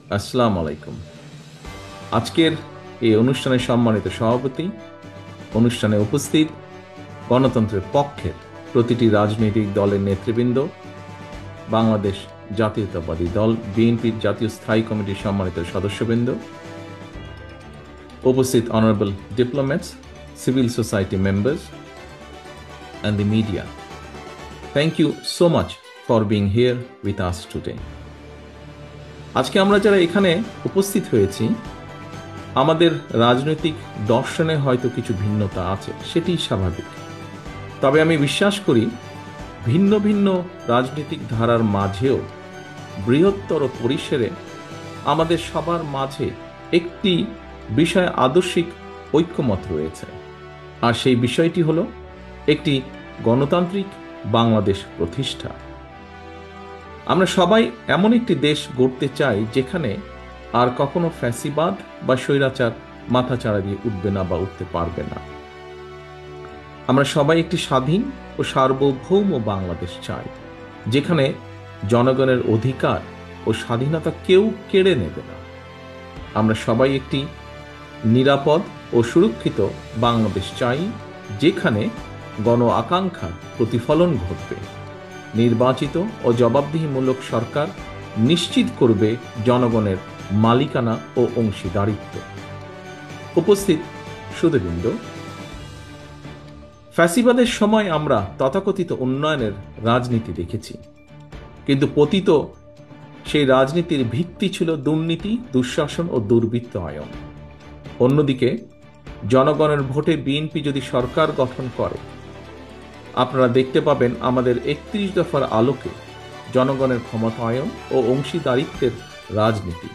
আসসালামু আলাইকুম। আজকের এই অনুষ্ঠানের সম্মানিত সভাপতি, অনুষ্ঠানে উপস্থিত গণতন্ত্রের পক্ষের প্রতিটি রাজনৈতিক দলের নেতৃবৃন্দ, বাংলাদেশ জাতীয়তাবাদী দল বিএনপির জাতীয় স্থায়ী কমিটির সম্মানিত সদস্যবৃন্দ, উপস্থিত honourable diplomats, civil society members and the media. Thank you so much for being here with us today. আজকে আমরা যারা এখানে উপস্থিত হয়েছি, আমাদের রাজনৈতিক দর্শনে হয়তো কিছু ভিন্নতা আছে, সেটি স্বাভাবিক। তবে আমি বিশ্বাস করি ভিন্ন ভিন্ন রাজনৈতিক ধারার মাঝেও বৃহত্তর পরিসরে আমাদের সবার মাঝে একটি বিষয়ে আদর্শিক ঐক্যমত রয়েছে, আর সেই বিষয়টি হলো একটি গণতান্ত্রিক বাংলাদেশ প্রতিষ্ঠা। আমরা সবাই এমন একটি দেশ গড়তে চাই যেখানে আর কখনো ফ্যাসিবাদ বা স্বৈরাচার মাথাচাড়া দিয়ে উঠবে না বা উঠতে পারবে না। আমরা সবাই একটি স্বাধীন ও সার্বভৌম বাংলাদেশ চাই, যেখানে জনগণের অধিকার ও স্বাধীনতা কেউ কেড়ে নেবে না। আমরা সবাই একটি নিরাপদ ও সুরক্ষিত বাংলাদেশ চাই, যেখানে গণ আকাঙ্ক্ষার প্রতিফলন ঘটবে। নির্বাচিত ও জবাবদিহিমূলক সরকার নিশ্চিত করবে জনগণের মালিকানা ও অংশীদারিত্ব। উপস্থিত সুধীবৃন্দ, ফ্যাসিবাদের সময় আমরা তথাকথিত উন্নয়নের রাজনীতি দেখেছি, কিন্তু পতিত সেই রাজনীতির ভিত্তি ছিল দুর্নীতি, দুঃশাসন ও দুর্বৃত্তায়ন। অন্যদিকে জনগণের ভোটে বিএনপি যদি সরকার গঠন করে, আপনারা দেখতে পাবেন আমাদের ৩১ দফার আলোকে জনগণের ক্ষমতায়ন ও অংশীদারিত্বের রাজনীতি।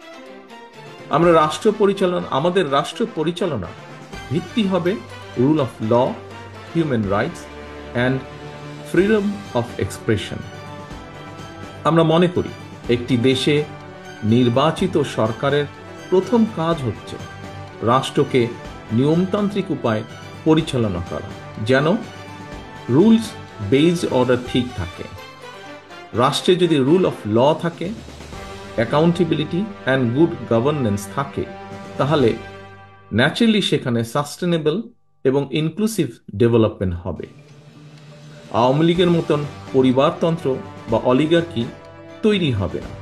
আমাদের রাষ্ট্র পরিচালনা ভিত্তি হবে rule of law, human rights and freedom of expression. আমরা মনে করি একটি দেশে নির্বাচিত সরকারের প্রথম কাজ হচ্ছে রাষ্ট্রকে নিয়মতান্ত্রিক উপায়ে পরিচালনা করা, যেন রুলস বেসড অর্ডার ঠিক থাকে। রাষ্ট্রে যদি রুল অফ ল থাকে, অ্যাকাউন্টেবিলিটি অ্যান্ড গুড গভর্নেন্স থাকে, তাহলে ন্যাচারালি সেখানে সাস্টেনেবল এবং ইনক্লুসিভ ডেভেলপমেন্ট হবে। আওয়ামী লীগের মতন পরিবারতন্ত্র বা অলিগার্কি তৈরি হবে না।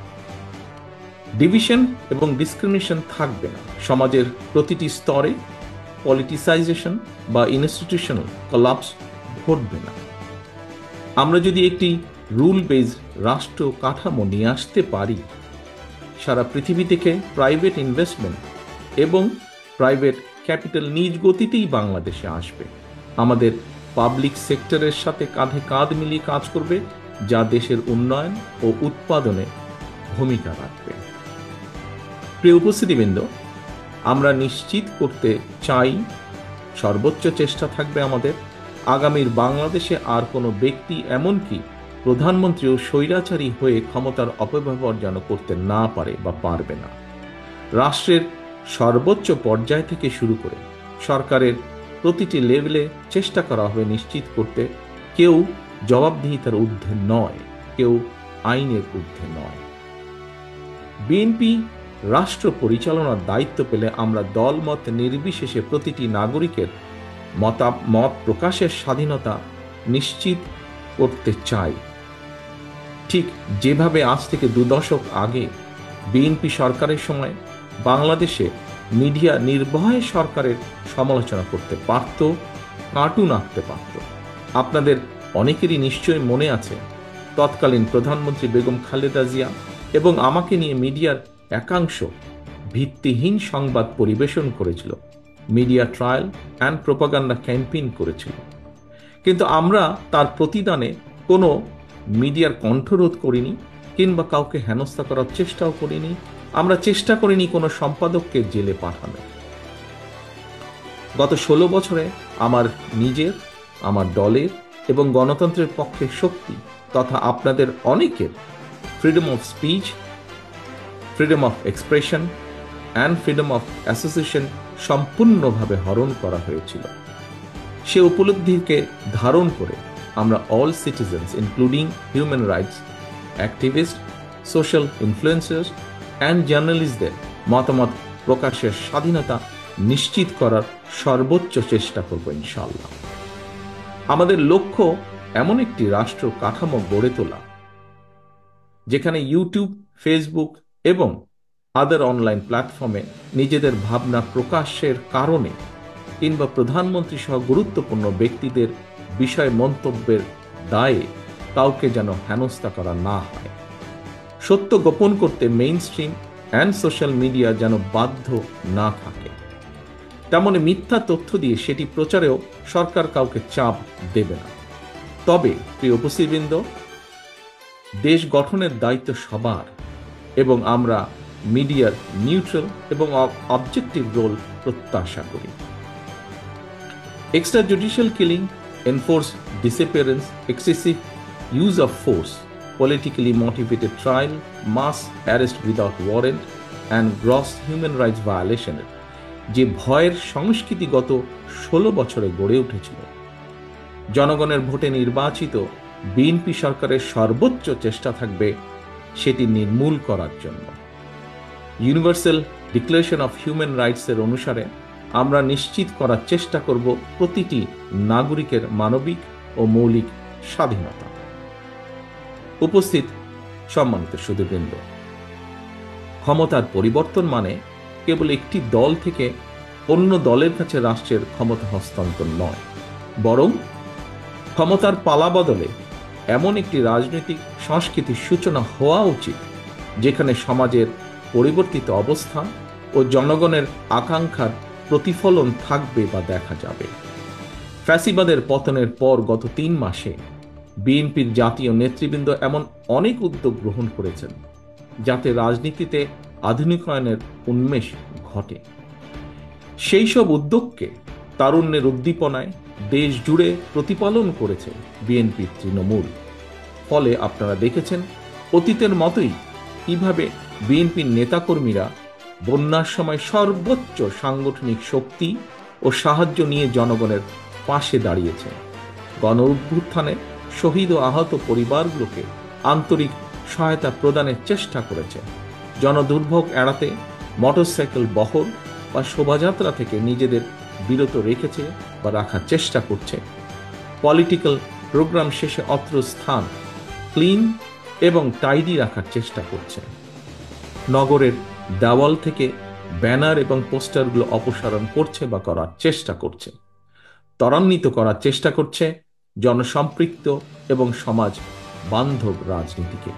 ডিভিশন এবং ডিসক্রিমিনেশন থাকবে না। সমাজের প্রতিটি স্তরে পলিটিসাইজেশন বা ইনস্টিটিউশনাল কলাপস ঘটবে না। আমরা যদি একটি রুল বেসড রাষ্ট্র কাঠামো নিয়ে আসতে পারি, সারা পৃথিবী থেকে প্রাইভেট ইনভেস্টমেন্ট এবং প্রাইভেট ক্যাপিটাল নিজ গতিতেই বাংলাদেশে আসবে। আমাদের পাবলিক সেক্টরের সাথে কাঁধে কাঁধ মিলিয়ে কাজ করবে, যা দেশের উন্নয়ন ও উৎপাদনে ভূমিকা রাখবে। প্রিয় উপস্থিতিবৃন্দ, আমরা নিশ্চিত করতে চাই, সর্বোচ্চ চেষ্টা থাকবে আমাদের, আগামীর বাংলাদেশে আর কোনো ব্যক্তি, এমনকি প্রধানমন্ত্রীও স্বৈরাচারী হয়ে ক্ষমতার অপব্যবহার যেন করতে না পারে বা পারবে না। রাষ্ট্রের সর্বোচ্চ পর্যায় থেকে শুরু করে সরকারের প্রতিটি লেভেলে চেষ্টা করা হবে নিশ্চিত করতে কেউ জবাবদিহিতার ঊর্ধ্বে নয়, কেউ আইনের ঊর্ধ্বে নয়। বিএনপি রাষ্ট্র পরিচালনার দায়িত্ব পেলে আমরা দলমত নির্বিশেষে প্রতিটি নাগরিকের মত প্রকাশের স্বাধীনতা নিশ্চিত করতে চাই। ঠিক যেভাবে আজ থেকে ২ দশক আগে বিএনপি সরকারের সময় বাংলাদেশে মিডিয়া নির্ভয়ে সরকারের সমালোচনা করতে পারত, কার্টুন আঁকতে পারত। আপনাদের অনেকেরই নিশ্চয়ই মনে আছে, তৎকালীন প্রধানমন্ত্রী বেগম খালেদা জিয়া এবং আমাকে নিয়ে মিডিয়ার একাংশ ভিত্তিহীন সংবাদ পরিবেশন করেছিল, media trial and propaganda campaign করেছিল। কিন্তু আমরা তার প্রতিদানে কোনো মিডিয়ার কণ্ঠরোধ করিনি, কিংবা কাউকে হেনস্থা করার চেষ্টাও করিনি। আমরা চেষ্টা করিনি কোনো সম্পাদককে জেলে পাঠানো। গত ১৬ বছরে আমার নিজের, আমার দলের এবং গণতন্ত্রের পক্ষে শক্তি তথা আপনাদের অনেকের freedom of speech, freedom of expression and freedom of association সম্পূর্ণভাবে হরণ করা হয়েছিল। সে উপলব্ধিকে ধারণ করে আমরা all citizens including human rights activist, social influencers and জার্নালিস্টদের মতামত প্রকাশের স্বাধীনতা নিশ্চিত করার সর্বোচ্চ চেষ্টা করব ইনশাআল্লাহ। আমাদের লক্ষ্য এমন একটি রাষ্ট্র কাঠামো গড়ে তোলা যেখানে ইউটিউব, ফেসবুক এবং আদার অনলাইন প্ল্যাটফর্মে নিজেদের ভাবনা প্রকাশের কারণে কিংবা প্রধানমন্ত্রী সহ গুরুত্বপূর্ণ ব্যক্তিদের বিষয় মন্তব্যের দায়ে কাউকে যেন হেনস্থা করা না হয়। সত্য গোপন করতে mainstream and social media যেন বাধ্য না থাকে, তেমনি মিথ্যা তথ্য দিয়ে সেটি প্রচারেও সরকার কাউকে চাপ দেবে না। তবে প্রিয় উপস্থিতবৃন্দ, দেশ গঠনের দায়িত্ব সবার এবং আমরা মিডিয়ার নিউট্রাল এবং অবজেক্টিভ রোল প্রত্যাশা করি। Extrajudicial killing, enforced disappearance, excessive use of force, politically motivated trial, mass arrest without warrant, and gross human rights violation যে ভয়ের সংস্কৃতি গত 16 বছরে গড়ে উঠেছিল, জনগণের ভোটে নির্বাচিত বিএনপি সরকারের সর্বোচ্চ চেষ্টা থাকবে সেটি নির্মূল করার জন্য। ইউনিভার্সাল ডিক্লারেশন অফ হিউম্যান রাইটসের অনুসারে আমরা নিশ্চিত করার চেষ্টা করব প্রতিটি নাগরিকের মানবিক ও মৌলিক স্বাধীনতা। উপস্থিত সম্মানিত সুধীবৃন্দ, ক্ষমতার পরিবর্তন মানে কেবল একটি দল থেকে অন্য দলের কাছে রাষ্ট্রের ক্ষমতা হস্তান্তর নয়, বরং ক্ষমতার পালা বদলে এমন একটি রাজনৈতিক সংস্কৃতির সূচনা হওয়া উচিত যেখানে সমাজের পরিবর্তিত অবস্থা ও জনগণের আকাঙ্ক্ষার প্রতিফলন থাকবে বা দেখা যাবে। ফ্যাসিবাদের পতনের পর গত 3 মাসে বিএনপির জাতীয় নেতৃবৃন্দ এমন অনেক উদ্যোগ গ্রহণ করেছেন যাতে রাজনীতিতে আধুনিকায়নের উন্মেষ ঘটে। সেই সব উদ্যোগকে তারুণ্যের উদ্দীপনায় দেশ জুড়ে প্রতিপালন করেছে বিএনপির তৃণমূল। ফলে আপনারা দেখেছেন অতীতের মতোই কিভাবে বিএনপির নেতাকর্মীরা বন্যার সময় সর্বোচ্চ সাংগঠনিক শক্তি ও সাহায্য নিয়ে জনগণের পাশে দাঁড়িয়েছে, গণ অভ্যুত্থানে শহীদ ও আহত পরিবারগুলোকে আন্তরিক সহায়তা প্রদানের চেষ্টা করেছে, জনদুর্ভোগ এড়াতে মোটরসাইকেল বহর বা শোভাযাত্রা থেকে নিজেদের বিরত রেখেছে বা রাখার চেষ্টা করছে, পলিটিক্যাল প্রোগ্রাম শেষে অত্র স্থান ক্লিন এবং টাইডি রাখার চেষ্টা করছে, নগরের দেওয়াল থেকে ব্যানার এবং পোস্টারগুলো অপসারণ করছে বা করার চেষ্টা করছে, ত্বরান্বিত করার চেষ্টা করছে জনসম্পৃক্ত এবং সমাজ বান্ধব রাজনীতিকে।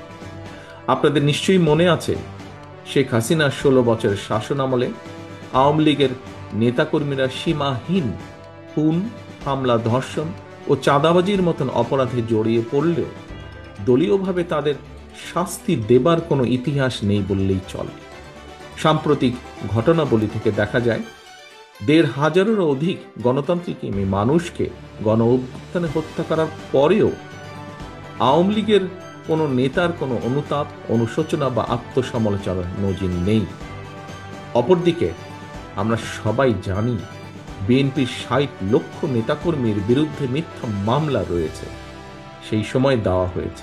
আপনাদের নিশ্চয়ই মনে আছে শেখ হাসিনার 16 বছরের শাসন আমলে আওয়ামী লীগের নেতাকর্মীরা সীমাহীন খুন, হামলা, ধর্ষণ ও চাঁদাবাজির মতন অপরাধে জড়িয়ে পড়লেও দলীয়ভাবে তাদের শাস্তি দেবার কোনো ইতিহাস নেই বললেই চলে। সাম্প্রতিক ঘটনাবলী থেকে দেখা যায় 1,500-এরও অধিক গণতান্ত্রিক মানুষকে গণ অভ্যুত্থানে হত্যা করার পরেও আওয়ামী লীগের কোনো নেতার কোনো অনুতাপ, অনুশোচনা বা আত্মসমালোচনার নজির নেই। অপরদিকে আমরা সবাই জানি বিএনপির 60 লক্ষ নেতাকর্মীর বিরুদ্ধে মিথ্যা মামলা রয়েছে, সেই সময় দেওয়া হয়েছে।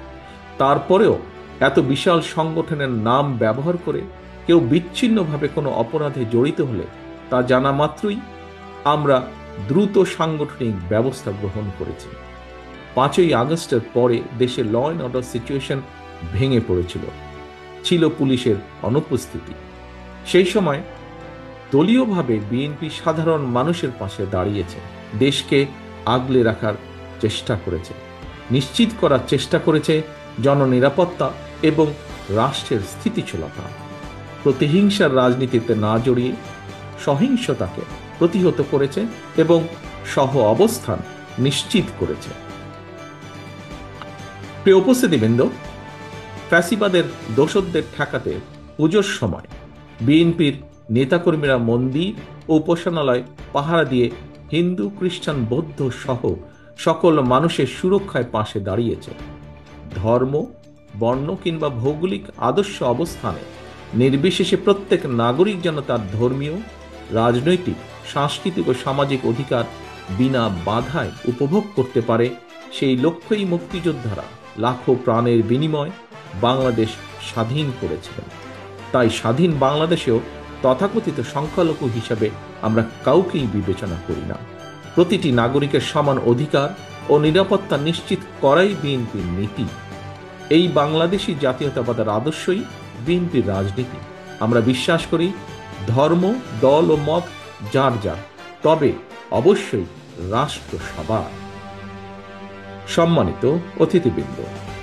তারপরেও এত বিশাল সংগঠনের নাম ব্যবহার করে কেউ বিচ্ছিন্নভাবে কোনো অপরাধে জড়িত হলে তা জানা মাত্রই আমরা দ্রুত সাংগঠনিক ব্যবস্থা গ্রহণ করেছি। 5ই আগস্টের পরে দেশে ল অ্যান্ড অর্ডার সিচুয়েশন ভেঙে পড়েছিল, ছিল পুলিশের অনুপস্থিতি। সেই সময় দলীয়ভাবে বিএনপি সাধারণ মানুষের পাশে দাঁড়িয়েছে, দেশকে আগলে রাখার চেষ্টা করেছে, নিশ্চিত করার চেষ্টা করেছে জননিরাপত্তা এবং রাষ্ট্রের স্থিতিশীলতা, প্রতিহিংসার রাজনীতিতে না জড়িয়ে সহিংসতাকে প্রতিহত করেছে এবং সহ অবস্থান নিশ্চিত করেছে। প্রিয় উপস্থিতিবৃন্দ, ফ্যাসিবাদের দোসরদের ঠেকাতে পুজোর সময় বিএনপির নেতাকর্মীরা মন্দির ও উপাসনালয় পাহারা দিয়ে হিন্দু, খ্রিস্টান, বৌদ্ধ সহ সকল মানুষের সুরক্ষায় পাশে দাঁড়িয়েছে। ধর্ম, বর্ণ কিংবা ভৌগোলিক আদর্শ অবস্থানে নির্বিশেষে প্রত্যেক নাগরিক যেন তার ধর্মীয়, রাজনৈতিক, সাংস্কৃতিক ও সামাজিক অধিকার বিনা বাধায় উপভোগ করতে পারে, সেই লক্ষ্যেই মুক্তিযোদ্ধারা লাখো প্রাণের বিনিময় বাংলাদেশ স্বাধীন করেছিলেন। তাই স্বাধীন বাংলাদেশেও তথাকথিত সংখ্যালঘু হিসাবে আমরা কাউকেই বিবেচনা করি না। প্রতিটি নাগরিকের সমান অধিকার ও নিরাপত্তা নিশ্চিত করাই বিএনপির নীতি। এই বাংলাদেশী জাতীয়তাবাদের আদর্শই বিএনপির রাজনীতি। আমরা বিশ্বাস করি ধর্ম, দল ও মত যার যার, তবে অবশ্যই রাষ্ট্র সবার। সম্মানিত অতিথিবৃন্দ,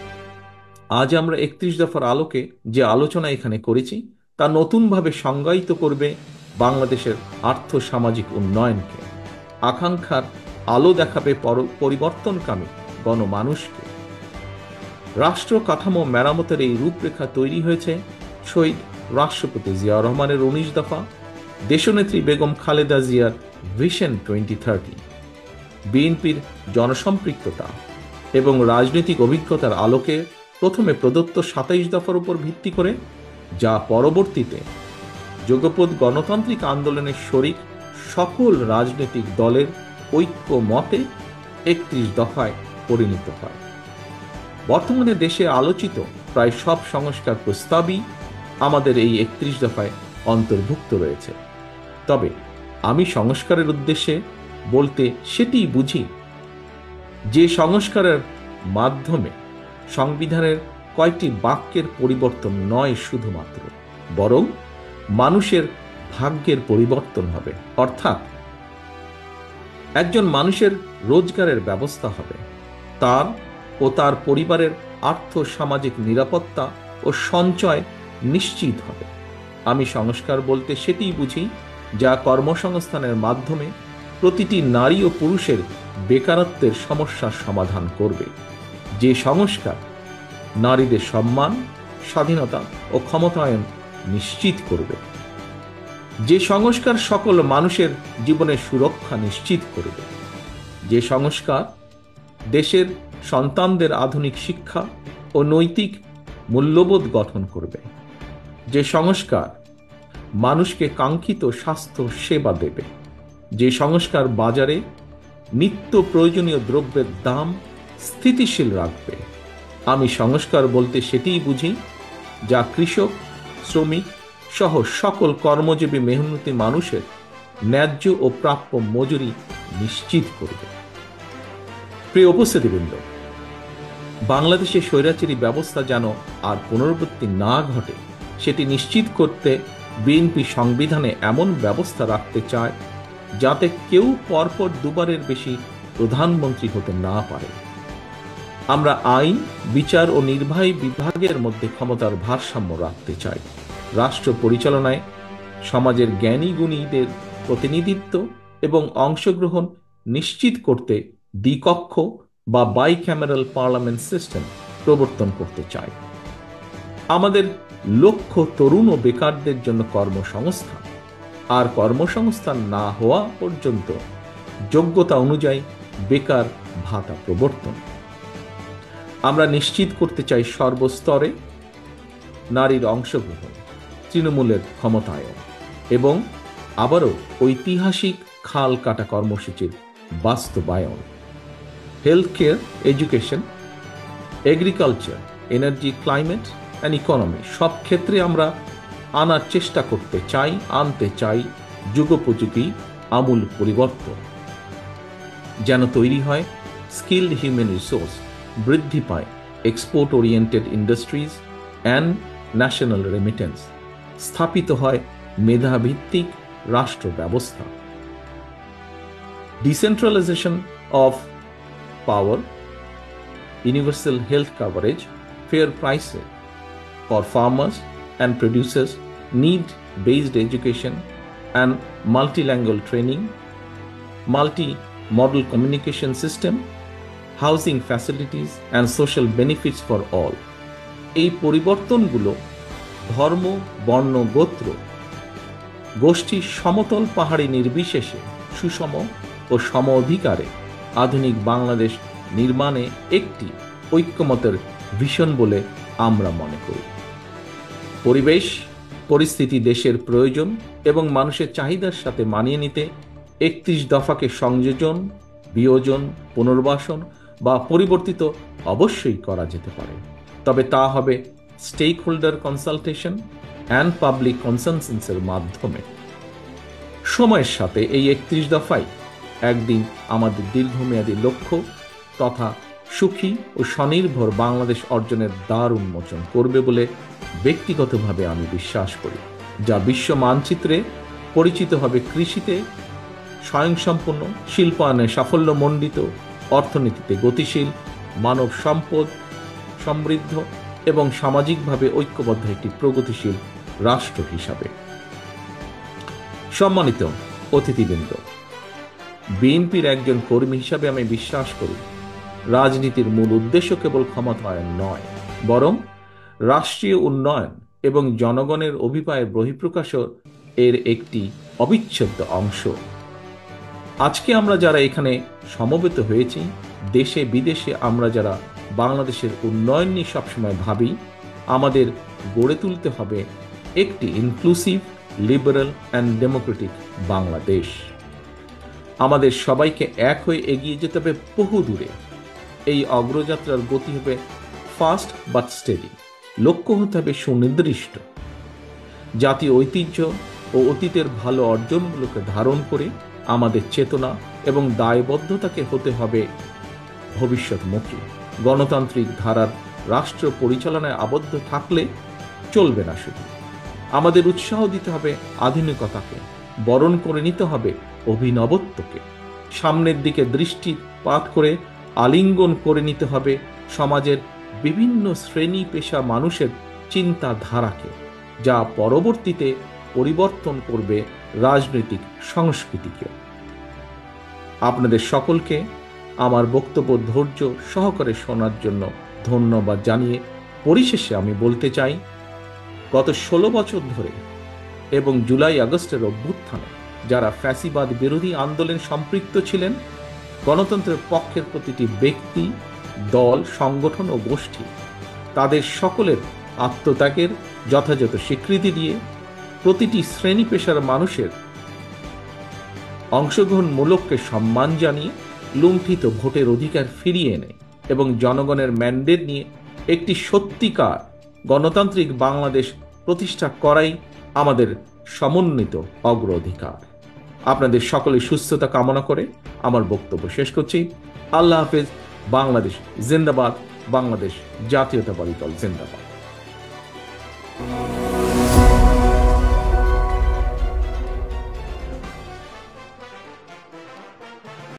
আজ আমরা 31 দফার আলোকে যে আলোচনা এখানে করেছি তা নতুনভাবে সংজ্ঞায়িত করবে বাংলাদেশের আর্থ সামাজিক উন্নয়নকে, আকাঙ্ক্ষার আলো দেখাবে পরিবর্তনকামী গণমানুষকে। রাষ্ট্র কাঠামো মেরামতের এই রূপরেখা তৈরি হয়েছে শহীদ রাষ্ট্রপতি জিয়াউর রহমানের 19 দফা, দেশনেত্রী বেগম খালেদা জিয়ার ভিশন 2030, বিএনপির জনসম্পৃক্ততা এবং রাজনৈতিক অভিজ্ঞতার আলোকে প্রথমে প্রদত্ত 27 দফার উপর ভিত্তি করে, যা পরবর্তীতে যুগপৎ গণতান্ত্রিক আন্দোলনের শরিক সকল রাজনৈতিক দলের ঐক্য মতে 31 দফায় পরিণত হয়। বর্তমানে দেশে আলোচিত প্রায় সব সংস্কার প্রস্তাবই আমাদের এই 31 দফায় অন্তর্ভুক্ত রয়েছে। তবে আমি সংস্কারের উদ্দেশ্যে বলতে সেটিই বুঝি যে সংস্কারের মাধ্যমে সংবিধানের কয়েকটি বাক্যের পরিবর্তন নয় শুধুমাত্র, বরং মানুষের ভাগ্যের পরিবর্তন হবে। অর্থাৎ একজন মানুষের রোজগারের ব্যবস্থা হবে, তার ও তার পরিবারের আর্থ সামাজিক নিরাপত্তা ও সঞ্চয় নিশ্চিত হবে। আমি সংস্কার বলতে সেটিই বুঝি যা কর্মসংস্থানের মাধ্যমে প্রতিটি নারী ও পুরুষের বেকারত্বের সমস্যার সমাধান করবে। যে সংস্কার নারীদের সম্মান, স্বাধীনতা ও ক্ষমতায়ন নিশ্চিত করবে। যে সংস্কার সকল মানুষের জীবনের সুরক্ষা নিশ্চিত করবে। যে সংস্কার দেশের সন্তানদের আধুনিক শিক্ষা ও নৈতিক মূল্যবোধ গঠন করবে। যে সংস্কার মানুষকে কাঙ্ক্ষিত স্বাস্থ্য সেবা দেবে। যে সংস্কার বাজারে নিত্য প্রয়োজনীয় দ্রব্যের দাম স্থিতিশীল রাখবে। আমি সংস্কার বলতে সেটিই বুঝি যা কৃষক, শ্রমিক সহ সকল কর্মজীবী মেহনতি মানুষের ন্যায্য ও প্রাপ্য মজুরি নিশ্চিত করবে। প্রিয় উপস্থিতিবৃন্দ, বাংলাদেশের স্বৈরাচারী ব্যবস্থা যেন আর পুনরাবৃত্তি না ঘটে সেটি নিশ্চিত করতে বিএনপি সংবিধানে এমন ব্যবস্থা রাখতে চায় যাতে কেউ পরপর দুবারের বেশি প্রধানমন্ত্রী হতে না পারে। আমরা আইন, বিচার ও নির্বাহী বিভাগের মধ্যে ক্ষমতার ভারসাম্য রাখতে চাই। রাষ্ট্র পরিচালনায় সমাজের জ্ঞানী গুণীদের প্রতিনিধিত্ব এবং অংশগ্রহণ নিশ্চিত করতে দ্বিকক্ষ বা বাইক্যামেরাল পার্লামেন্ট সিস্টেম প্রবর্তন করতে চাই। আমাদের লক্ষ্য তরুণ ও বেকারদের জন্য কর্মসংস্থান, আর কর্মসংস্থান না হওয়া পর্যন্ত যোগ্যতা অনুযায়ী বেকার ভাতা প্রবর্তন। আমরা নিশ্চিত করতে চাই সর্বস্তরে নারীর অংশগ্রহণ, তৃণমূলের ক্ষমতায়ন এবং আবারও ঐতিহাসিক খাল কাটা কর্মসূচির বাস্তবায়ন। Health care, education, agriculture, energy, climate and economy সব ক্ষেত্রে আমরা আনার চেষ্টা করতে চাই, আনতে চাই যুগোপযোগী আমূল পরিবর্তন, যেন তৈরি হয় স্কিলড হিউম্যান রিসোর্স, বৃদ্ধি পায় export oriented industries and national remittance, স্থাপিত হয় মেধাভিত্তিক রাষ্ট্র ব্যবস্থা। Decentralisation of power, universal health coverage, fair prices for farmers and producers, need-based education and multilingual training, multi-model communication system, housing facilities and social benefits for all. এই পরিবর্তনগুলো ধর্ম, বর্ণ, গোত্র, গোষ্ঠী, সমতল পাহাড়ি নির্বিশেষে সুষম ও সম অধিকারে আধুনিক বাংলাদেশ নির্মাণে একটি ঐক্যমতের ভিশন বলে আমরা মনে করি। পরিবেশ পরিস্থিতি, দেশের প্রয়োজন এবং মানুষের চাহিদার সাথে মানিয়ে নিতে 31 দফাকে সংযোজন, বিয়োজন, পুনর্বাসন বা পরিবর্তিত অবশ্যই করা যেতে পারে। তবে তা হবে stakeholder consultation, and public কনসেনসাসের মাধ্যমে। সময়ের সাথে এই 31 দফাই একদিন আমাদের দীর্ঘমেয়াদী লক্ষ্য তথা সুখী ও স্বনির্ভর বাংলাদেশ অর্জনের দ্বার উন্মোচন করবে বলে ব্যক্তিগতভাবে আমি বিশ্বাস করি, যা বিশ্ব মানচিত্রে পরিচিত হবে কৃষিতে স্বয়ংসম্পূর্ণ, শিল্পায়নে সাফল্যমণ্ডিত, অর্থনীতিতে গতিশীল, মানব সম্পদ সমৃদ্ধ এবং সামাজিকভাবে ঐক্যবদ্ধ একটি প্রগতিশীল রাষ্ট্র হিসাবে। সম্মানিত অতিথিবৃন্দ, বিএনপির একজন কর্মী হিসাবে আমি বিশ্বাস করি রাজনীতির মূল উদ্দেশ্য কেবল ক্ষমতায়ন নয়, বরং রাষ্ট্রীয় উন্নয়ন এবং জনগণের অভিপ্রায়ের বহিঃপ্রকাশ এর একটি অবিচ্ছেদ্য অংশ। আজকে আমরা যারা এখানে সমবেত হয়েছি, দেশে বিদেশে আমরা যারা বাংলাদেশের উন্নয়ন নিয়ে সবসময় ভাবি, আমাদের গড়ে তুলতে হবে একটি inclusive, liberal and democratic Bangladesh. আমাদের সবাইকে এক হয়ে এগিয়ে যেতে হবে বহু দূরে। এই অগ্রযাত্রার গতি হবে ফাস্ট বাট স্টেডি, লক্ষ্য হতে হবে সুনির্দিষ্ট। জাতীয় ঐতিহ্য ও অতীতের ভালো অর্জনগুলোকে ধারণ করে আমাদের চেতনা এবং দায়বদ্ধতাকে হতে হবে ভবিষ্যৎমুখী। গণতান্ত্রিক ধারার রাষ্ট্র পরিচালনায় আবদ্ধ থাকলে চলবে না। শুধু আমাদের উৎসাহ দিতে হবে আধুনিকতাকে, বরণ করে নিতে হবে অভিনবত্বকে, সামনের দিকে দৃষ্টিপাত করে আলিঙ্গন করে নিতে হবে সমাজের বিভিন্ন শ্রেণী পেশা মানুষের চিন্তাধারাকে, যা পরবর্তীতে পরিবর্তন করবে রাজনৈতিক সংস্কৃতিকে। আপনাদের সকলকে আমার বক্তব্য ধৈর্য সহকারে শোনার জন্য ধন্যবাদ জানিয়ে পরিশেষে আমি বলতে চাই, গত 16 বছর ধরে এবং জুলাই আগস্টের অভ্যুত্থানে যারা ফ্যাসিবাদ বিরোধী আন্দোলনে সম্পৃক্ত ছিলেন, গণতন্ত্রের পক্ষের প্রতিটি ব্যক্তি, দল, সংগঠন ও গোষ্ঠী তাদের সকলের আত্মত্যাগের যথাযথ স্বীকৃতি দিয়ে প্রতিটি শ্রেণী পেশার মানুষের অংশগ্রহণমূলককে সম্মান জানিয়ে লুণ্ঠিত ভোটের অধিকার ফিরিয়ে এনে এবং জনগণের ম্যান্ডেট নিয়ে একটি সত্যিকার গণতান্ত্রিক বাংলাদেশ প্রতিষ্ঠা করাই আমাদের সমন্বিত অগ্রাধিকার। আপনাদের সকলের সুস্থতা কামনা করে আমার বক্তব্য শেষ করছি। আল্লাহ হাফেজ। বাংলাদেশ জিন্দাবাদ। বাংলাদেশ জাতীয়তাবাদী দল জিন্দাবাদ।